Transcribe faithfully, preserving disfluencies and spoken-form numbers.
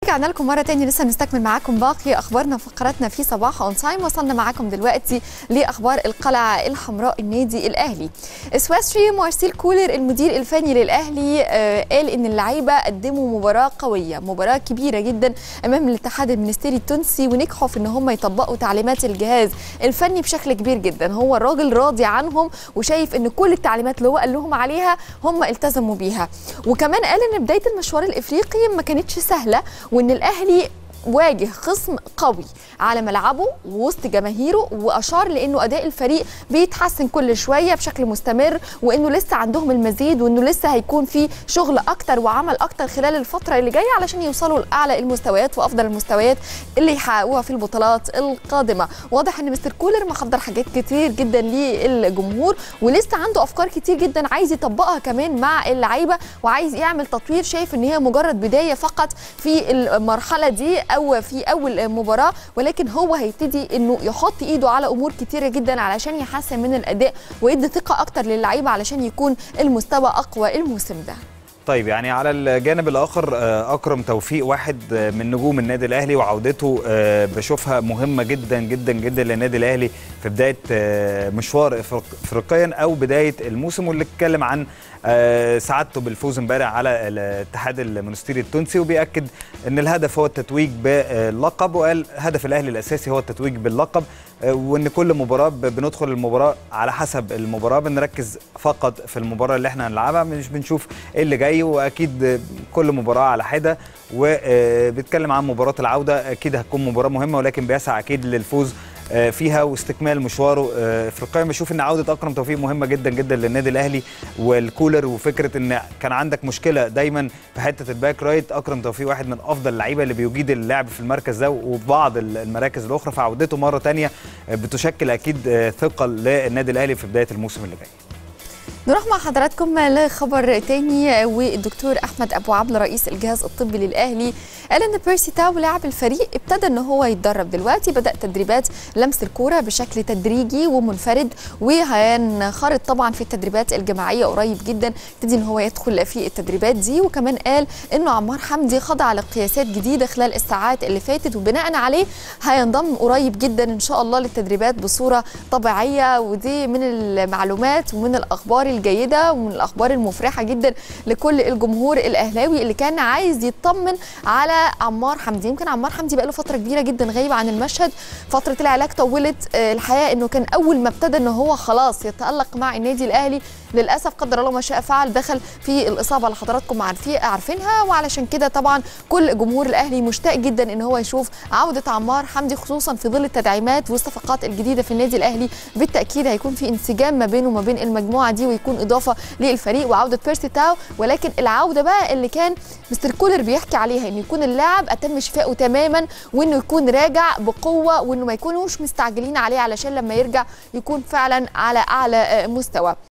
رجعنا لكم مرة تاني لسه نستكمل معاكم باقي أخبارنا وفقراتنا في صباح أون تايم. وصلنا معاكم دلوقتي لأخبار القلعة الحمراء النادي الأهلي. السويسري مارسيل كولر المدير الفني للأهلي آه قال إن اللعيبة قدموا مباراة قوية، مباراة كبيرة جدا أمام الاتحاد المنستيري التونسي، ونجحوا في إن هم يطبقوا تعليمات الجهاز الفني بشكل كبير جدا. هو الراجل راضي عنهم وشايف إن كل التعليمات اللي هو قال لهم عليها هم التزموا بيها. وكمان قال إن بداية المشوار الإفريقي ما كانتش سهلة، وإن الأهلي واجه خصم قوي على ملعبه ووسط جماهيره، واشار لانه اداء الفريق بيتحسن كل شويه بشكل مستمر، وانه لسه عندهم المزيد، وانه لسه هيكون في شغل اكتر وعمل اكتر خلال الفتره اللي جايه علشان يوصلوا لاعلى المستويات وافضل المستويات اللي يحققوها في البطولات القادمه. واضح ان مستر كولر محضر حاجات كتير جدا للجمهور، ولسه عنده افكار كتير جدا عايز يطبقها كمان مع اللعيبه، وعايز يعمل تطوير. شايف ان هي مجرد بدايه فقط في المرحله دي او في اول مباراه، ولكن هو هيبتدي انه يحط ايده على امور كتيره جدا علشان يحسن من الاداء ويدي ثقه اكتر للعيبه علشان يكون المستوى اقوى الموسم ده. طيب يعني على الجانب الاخر اكرم توفيق واحد من نجوم النادي الاهلي، وعودته بشوفها مهمه جدا جدا جدا للنادي الاهلي في بدايه مشوار افريقيا او بدايه الموسم، واللي اتكلم عن سعادته بالفوز امبارح على الاتحاد المنستيري التونسي، وبيأكد ان الهدف هو التتويج باللقب، وقال هدف الاهلي الاساسي هو التتويج باللقب، وان كل مباراه بندخل المباراه على حسب المباراه، بنركز فقط في المباراه اللي احنا هنلعبها، مش بنشوف ايه اللي جاي، واكيد كل مباراه على حده. وبيتكلم عن مباراه العوده، اكيد هتكون مباراه مهمه، ولكن بيسعى اكيد للفوز فيها واستكمال مشواره افريقيا. بشوف ان عوده اكرم توفيق مهمه جدا جدا للنادي الاهلي والكولر، وفكره ان كان عندك مشكله دايما في حته الباك رايت، اكرم توفيق واحد من افضل اللعيبه اللي بيجيد اللعب في المركز ده وبعض المراكز الاخرى، فعودته مره ثانيه بتشكل اكيد ثقه للنادي الاهلي في بدايه الموسم اللي جاي. نروح مع حضراتكم لخبر تاني، والدكتور احمد ابو عبله رئيس الجهاز الطبي للاهلي قال ان بيرسي تاو لاعب الفريق ابتدى ان هو يتدرب دلوقتي، بدا تدريبات لمس الكوره بشكل تدريجي ومنفرد، وهينخرط طبعا في التدريبات الجماعيه قريب جدا، ابتدي ان هو يدخل في التدريبات دي. وكمان قال انه عمار حمدي خضع لقياسات جديده خلال الساعات اللي فاتت، وبناء عليه هينضم قريب جدا ان شاء الله للتدريبات بصوره طبيعيه. ودي من المعلومات ومن الاخبار الجيده ومن الاخبار المفرحه جدا لكل الجمهور الاهلاوي اللي كان عايز يطمن على عمار حمدي. يمكن عمار حمدي بقى له فتره كبيره جدا غايب عن المشهد، فتره العلاج طولت الحقيقه، انه كان اول ما ابتدى ان هو خلاص يتالق مع النادي الاهلي للاسف قدر الله ما شاء فعل دخل في الاصابه اللي حضراتكم عارفينها، وعلشان كده طبعا كل جمهور الاهلي مشتاق جدا ان هو يشوف عوده عمار حمدي، خصوصا في ظل التدعيمات والصفقات الجديده في النادي الاهلي. بالتاكيد هيكون في انسجام ما بينه وما بين المجموعه دي، ويكون اضافه للفريق وعوده بيرسي تاو. ولكن العوده بقى اللي كان مستر كولر بيحكي عليها، انه يكون اللاعب اتم شفائه تماما، وانه يكون راجع بقوه، وانه ما يكونوش مستعجلين عليه علشان لما يرجع يكون فعلا على اعلى مستوى.